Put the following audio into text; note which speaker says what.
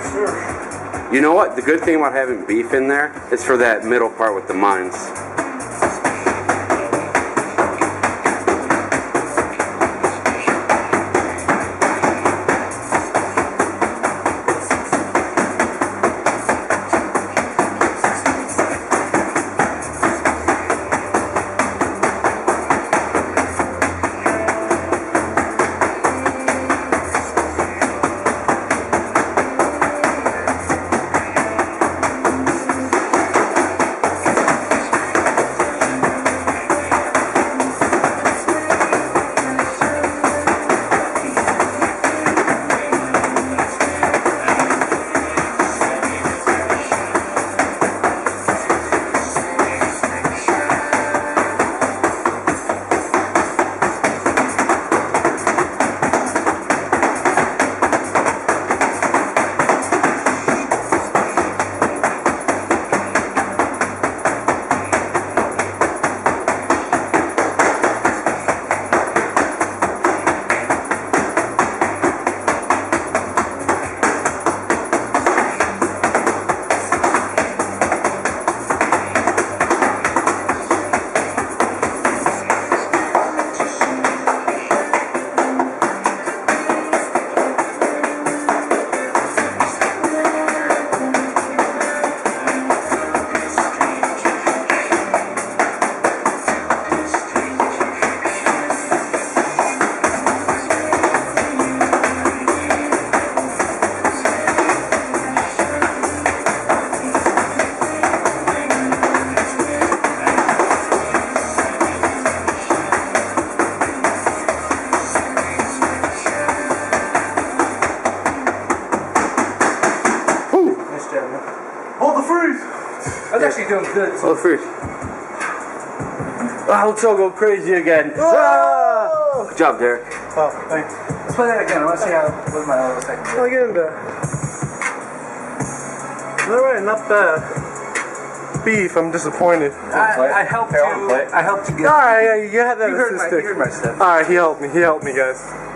Speaker 1: Yes, sir.
Speaker 2: You know what? The good thing about having beef in there is for that middle part with the mines.
Speaker 1: Hold the fruit! I was actually doing good.
Speaker 2: Hold the fruit. Oh, let's all go crazy again. Ah! Good job, Derek.
Speaker 1: Oh, thanks. Let's play that again. I want to see what my other second is.
Speaker 3: I'll get in there. Alright, not bad. Beef, I'm disappointed.
Speaker 1: I helped you. I helped you get.
Speaker 3: Alright, yeah, you had that
Speaker 1: You heard
Speaker 3: assistant.
Speaker 1: my stuff.
Speaker 3: Alright, he helped me, guys.